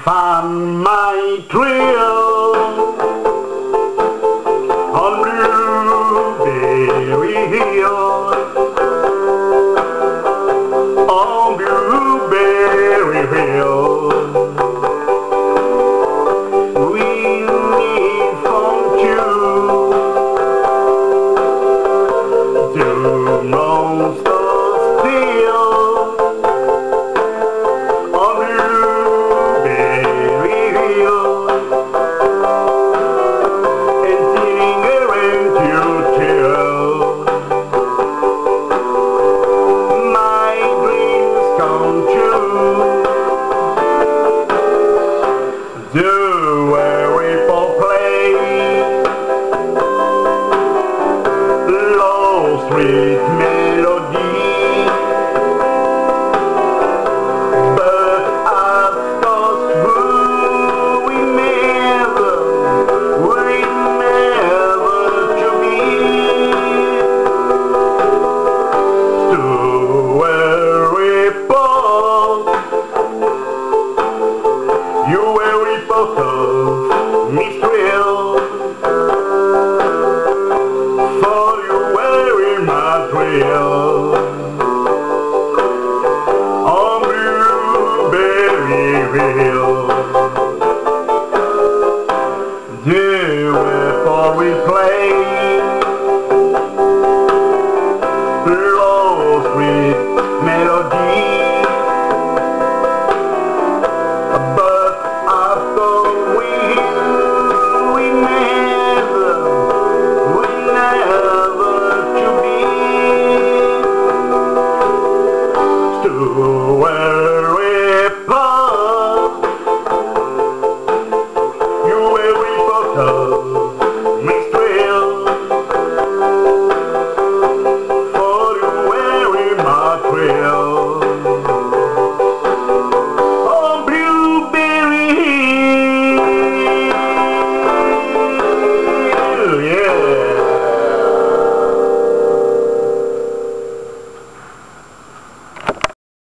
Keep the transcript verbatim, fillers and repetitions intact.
found my trail on Blueberry Hill, on Blueberry Hill. We need from you to monsters still. Do a ripple play, low sweet melody, but I've got who we never, we never to be. Do a ripple, you a ripple of Mistral, for you wearing my trail on Blueberry Hill. The ripple we play, low sweet melody, but after we, we never, we never to be. To where